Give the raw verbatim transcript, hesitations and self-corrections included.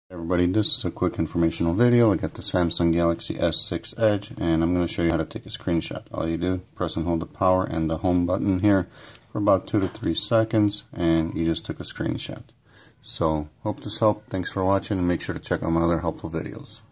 Everybody, this is a quick informational video. I got the Samsung Galaxy S six Edge and I'm going to show you how to take a screenshot. All you do, press and hold the power and the home button here for about two to three seconds and you just took a screenshot. So, hope this helped. Thanks for watching and make sure to check out my other helpful videos.